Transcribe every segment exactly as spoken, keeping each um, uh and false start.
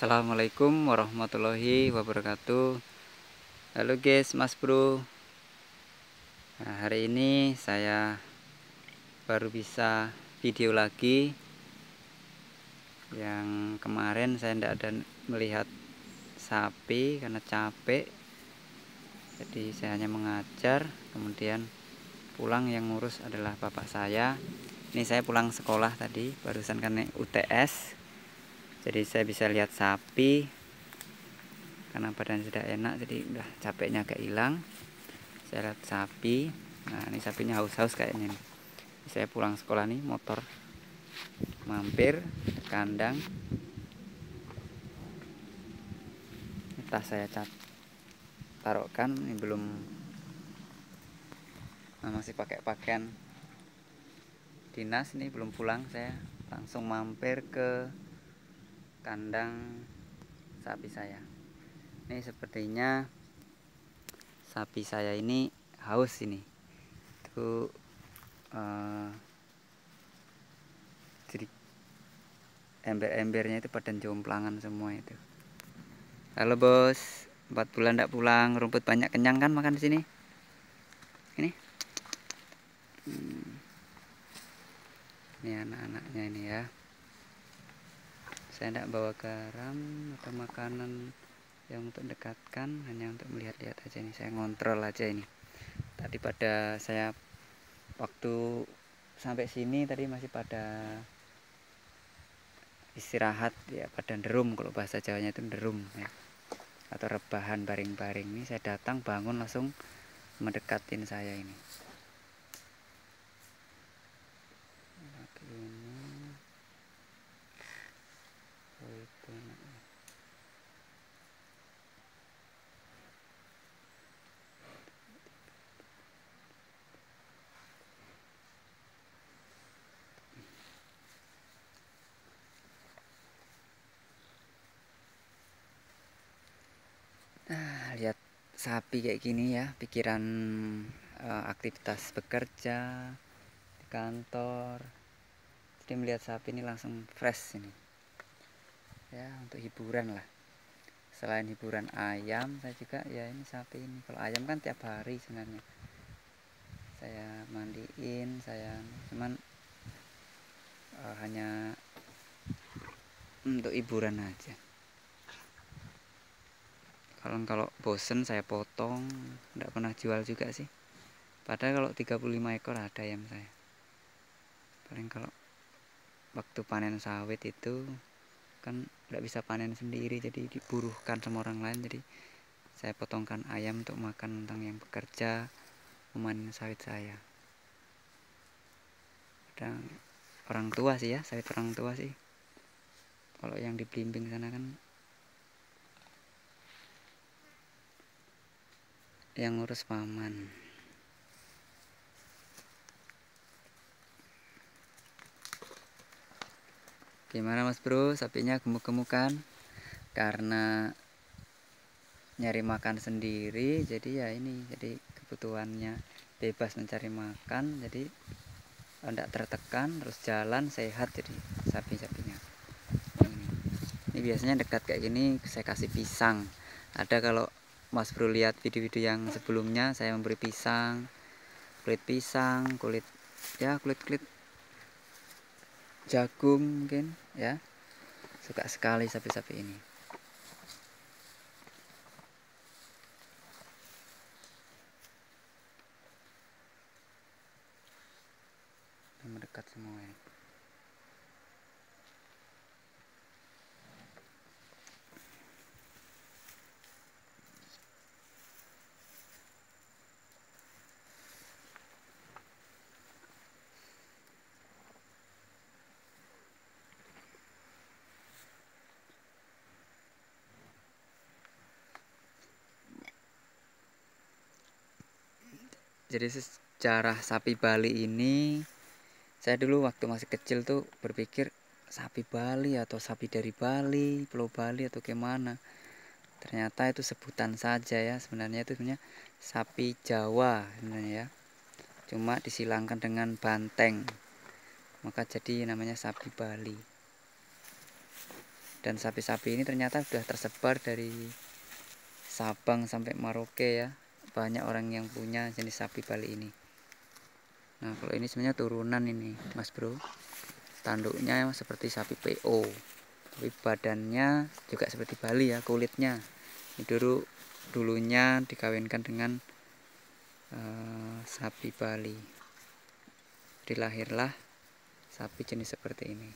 Assalamualaikum warahmatullahi wabarakatuh. Halo guys, Mas Bro. Nah, hari ini saya baru bisa video lagi. Yang kemarin saya tidak ada melihat sapi karena capek. Jadi saya hanya mengajar, kemudian pulang yang ngurus adalah bapak saya. Ini saya pulang sekolah tadi, barusan karena U T S. Jadi saya bisa lihat sapi karena badan sudah enak, jadi udah capeknya agak hilang. Saya lihat sapi. Nah, ini sapinya haus-haus kayaknya nih. Saya pulang sekolah nih, motor mampir ke kandang. Ini tas saya cat taruhkan, ini belum, nah, masih pakai pakaian dinas, ini belum pulang. Saya langsung mampir ke kandang sapi saya. Ini sepertinya sapi saya ini haus ini. Itu uh, jadi ember-embernya itu pada jomplangan semua itu. Halo bos, empat bulan tidak pulang, rumput banyak, kenyang kan makan di sini? Ini, hmm. Ini anak-anaknya ini ya. Saya tidak bawa garam atau makanan yang untuk dekatkan, hanya untuk melihat-lihat aja ini. Saya ngontrol aja ini. Tadi pada saya waktu sampai sini tadi masih pada istirahat ya, pada derum, kalau bahasa Jawanya itu derum ya, atau rebahan baring-baring. Ini saya datang bangun langsung mendekatin saya ini. Nah, lihat sapi kayak gini ya, pikiran uh, aktivitas bekerja di kantor. Jadi melihat sapi ini langsung fresh ini. Ya, untuk hiburan lah. Selain hiburan ayam, saya juga ya ini sapi ini. Kalau ayam kan tiap hari sebenarnya. Saya mandiin, saya cuman uh, hanya untuk hiburan aja. Kalau kalau bosen saya potong, tidak pernah jual juga sih. Padahal kalau tiga puluh lima ekor ada ayam saya. Paling kalau waktu panen sawit itu kan tidak bisa panen sendiri, jadi diburuhkan sama orang lain. Jadi saya potongkan ayam untuk makan tentang yang bekerja memanen sawit saya. Ada orang tua sih ya, sawit orang tua sih. Kalau yang di Blimbing sana kan yang ngurus paman. Gimana Mas Bro, sapinya gemuk-gemukan? Karena nyari makan sendiri, jadi ya ini, jadi kebutuhannya bebas mencari makan, jadi tidak tertekan, terus jalan sehat. Jadi sapi-sapinya ini. Ini biasanya dekat kayak gini saya kasih pisang. Ada, kalau Mas Bro lihat video-video yang sebelumnya, saya memberi pisang, kulit pisang, kulit ya kulit-kulit jagung mungkin ya. Suka sekali sapi-sapi ini. Mendekat semua ini. Jadi sejarah sapi Bali ini, saya dulu waktu masih kecil tuh berpikir sapi Bali atau sapi dari Bali, Pulau Bali atau gimana. Ternyata itu sebutan saja ya, sebenarnya itu sebenarnya sapi Jawa sebenarnya ya. Cuma disilangkan dengan banteng, maka jadi namanya sapi Bali. Dan sapi-sapi ini ternyata sudah tersebar dari Sabang sampai Merauke ya. Banyak orang yang punya jenis sapi Bali ini. Nah kalau ini sebenarnya turunan ini Mas Bro. Tanduknya seperti sapi P O, tapi badannya juga seperti Bali ya, kulitnya. Ini dulu dulunya dikawinkan dengan uh, sapi Bali. Jadi lahirlah sapi jenis seperti ini.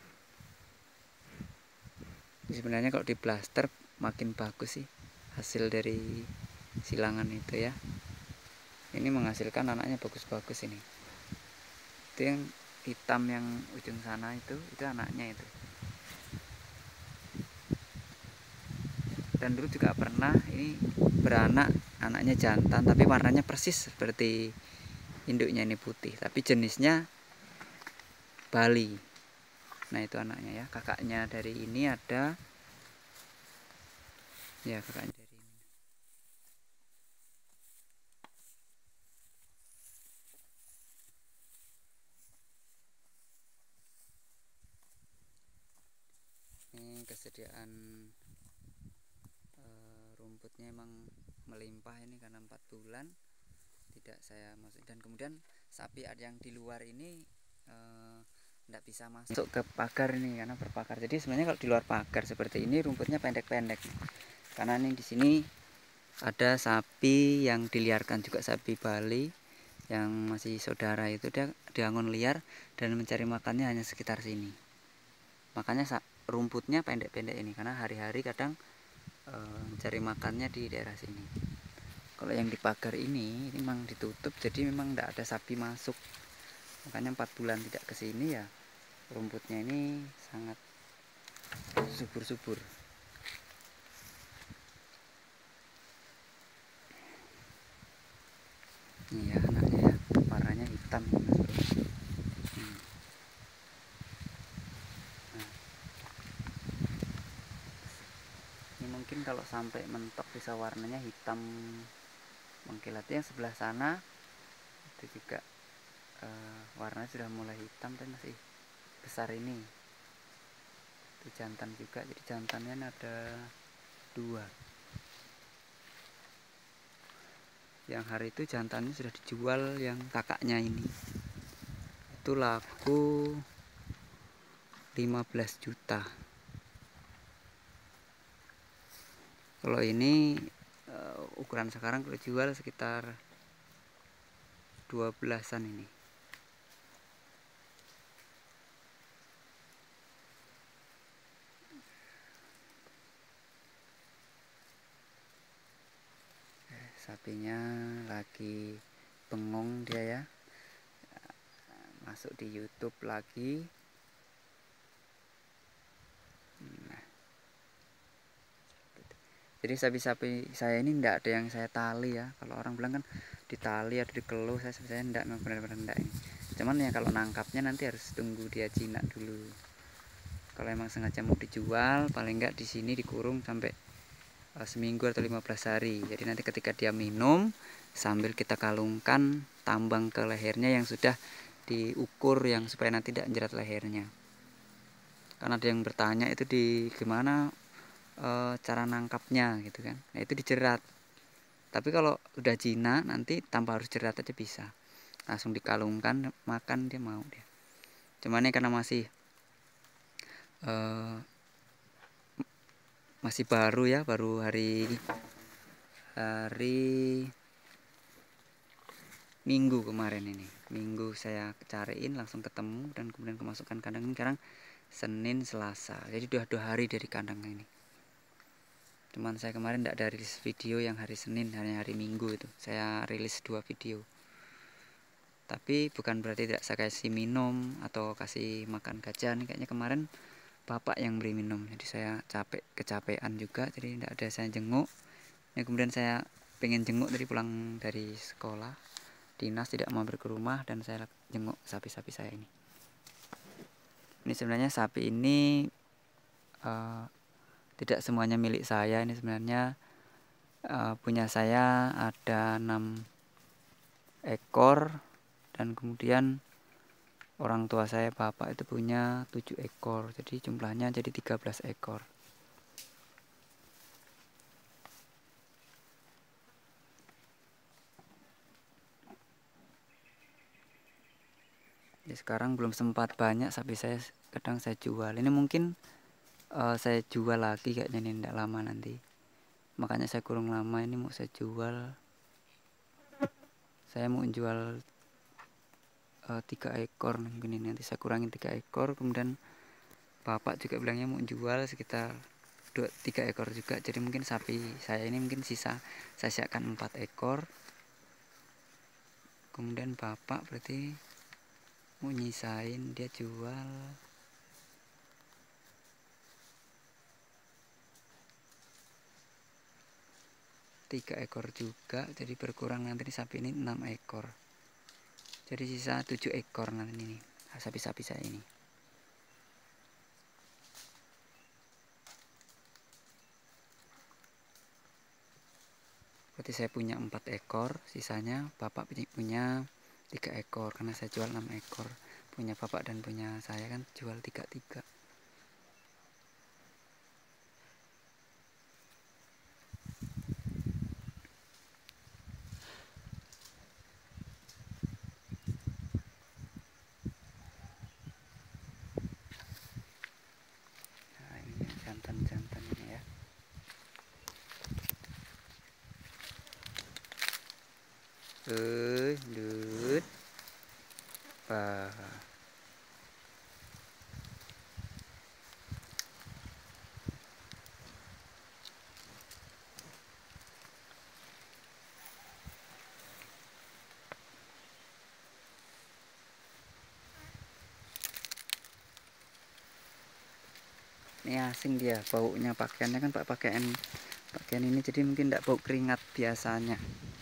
Jadi sebenarnya kalau di blaster makin bagus sih hasil dari silangan itu ya. Ini menghasilkan anaknya bagus-bagus ini. Itu yang hitam yang ujung sana itu, itu anaknya itu. Dan dulu juga pernah ini beranak, anaknya jantan tapi warnanya persis seperti induknya, ini putih tapi jenisnya Bali. Nah itu anaknya ya, kakaknya dari ini ada ya, kakaknya dari ini. Ini kesediaan rumputnya emang melimpah ini karena empat bulan tidak saya masuk. Dan kemudian sapi yang di luar ini tidak eh, bisa masuk ke pagar ini karena berpagar. Jadi sebenarnya kalau di luar pagar seperti ini rumputnya pendek-pendek. Karena ini di sini ada sapi yang diliarkan juga, sapi Bali yang masih saudara itu, dia diangon liar dan mencari makannya hanya sekitar sini. Makanya rumputnya pendek-pendek ini karena hari-hari kadang mencari makannya di daerah sini. Kalau yang di pagar ini, ini memang ditutup, jadi memang tidak ada sapi masuk. Makanya empat bulan tidak ke sini ya, rumputnya ini sangat subur-subur. Ini ya anaknya ya, warnanya hitam. Hmm. Nah. Ini mungkin kalau sampai mentok bisa warnanya hitam mengkilatnya. Yang sebelah sana itu juga uh, warnanya sudah mulai hitam dan masih besar ini. Itu jantan juga, jadi jantannya ada dua. Yang hari itu jantannya sudah dijual, yang kakaknya ini itu laku lima belas juta. Kalau ini uh, ukuran sekarang kalau jual sekitar dua belasan ini. Sapinya lagi bengong dia ya, masuk di YouTube lagi. Nah, jadi sapi-sapi saya ini tidak ada yang saya tali ya. Kalau orang bilang kan ditali atau dikeluh, saya saya tidak, memang benar-benar tidak ini. Cuman ya kalau nangkapnya nanti harus tunggu dia jinak dulu. Kalau emang sengaja mau dijual, paling enggak di sini dikurung sampai uh, seminggu atau lima belas hari. Jadi nanti ketika dia minum, sambil kita kalungkan tambang ke lehernya yang sudah diukur, yang supaya nanti tidak menjerat lehernya. Karena ada yang bertanya itu di gimana e, cara nangkapnya gitu kan. Nah itu dijerat. Tapi kalau udah jinak nanti tanpa harus jerat aja bisa. Langsung dikalungkan, makan dia mau dia. Cuman ini karena masih e, masih baru ya, baru hari hari Minggu kemarin ini. Minggu saya cariin langsung ketemu dan kemudian kemasukan kandang ini sekarang Senin Selasa. Jadi udah dua hari dari kandang ini. Cuman saya kemarin tidak ada rilis video yang hari Senin, hanya hari Minggu itu. Saya rilis dua video. Tapi bukan berarti tidak saya kasih minum atau kasih makan gajah. Nih kayaknya kemarin bapak yang beri minum. Jadi saya capek, kecapean juga. Jadi tidak ada saya jenguk. Ya, kemudian saya pengen jenguk dari pulang dari sekolah. Dinas tidak mau ke rumah dan saya jenguk sapi-sapi saya ini. Ini sebenarnya sapi ini uh, tidak semuanya milik saya. Ini sebenarnya uh, punya saya ada enam ekor dan kemudian orang tua saya bapak itu punya tujuh ekor, jadi jumlahnya jadi tiga belas ekor. Jadi sekarang belum sempat banyak sapi saya, kadang saya jual. Ini mungkin uh, saya jual lagi kayaknya, ini tidak lama nanti, makanya saya kurung lama. Ini mau saya jual, saya mau jual uh, tiga ekor mungkin. Ini nanti saya kurangin tiga ekor, kemudian bapak juga bilangnya mau jual sekitar dua tiga ekor juga. Jadi mungkin sapi saya ini mungkin sisa saya siapkan empat ekor, kemudian bapak berarti mau nyisain dia jual tiga ekor juga, jadi berkurang nanti sapi ini enam ekor, jadi sisa tujuh ekor nanti ini sapi-sapi saya ini. Berarti saya punya empat ekor, sisanya bapak punya tiga ekor, karena saya jual enam ekor. Punya bapak dan punya saya kan jual tiga tiga. Nah ini jantan-jantan ini ya. Eh, dut. Bah. Ini asing dia, baunya pakaiannya kan pak pakaian pakaian ini, jadi mungkin tidak bau keringat biasanya.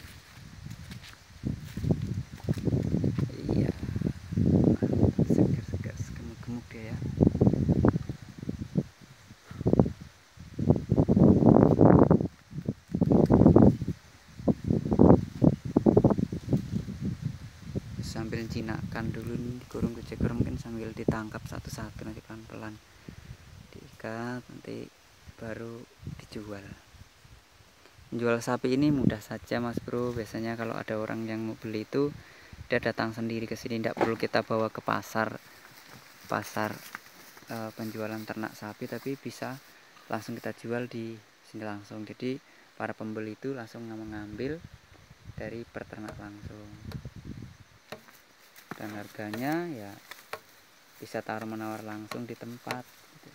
Iya, segar-segar, gemuk-gemuk dia ya. Sambil jinakan dulu nih, dikurung kucekor, mungkin sambil ditangkap satu-satu nanti pelan-pelan diikat, nanti baru dijual. Menjual sapi ini mudah saja mas bro. Biasanya kalau ada orang yang mau beli itu dia datang sendiri ke sini, tidak perlu kita bawa ke pasar pasar e, penjualan ternak sapi, tapi bisa langsung kita jual di sini langsung. Jadi para pembeli itu langsung mengambil dari peternak langsung, dan harganya ya bisa taruh menawar langsung di tempat gitu.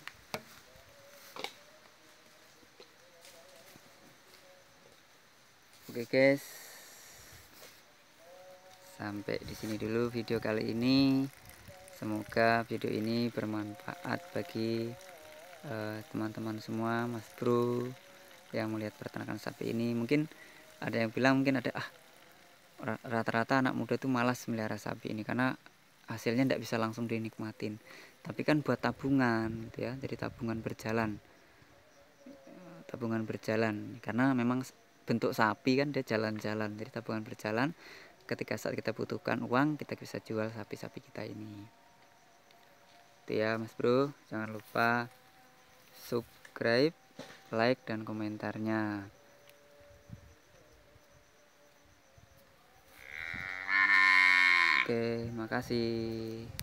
Oke guys, sampai di sini dulu video kali ini. Semoga video ini bermanfaat bagi teman-teman uh, semua, mas bro yang melihat peternakan sapi ini. Mungkin ada yang bilang, mungkin ada ah rata-rata anak muda itu malas melihara sapi ini karena hasilnya tidak bisa langsung dinikmatin. Tapi kan buat tabungan gitu ya, jadi tabungan berjalan, tabungan berjalan karena memang bentuk sapi kan dia jalan-jalan, jadi tabungan berjalan. Ketika saat kita butuhkan uang, kita bisa jual sapi-sapi kita ini. Itu ya mas bro, jangan lupa subscribe, like, dan komentarnya. Oke, makasih.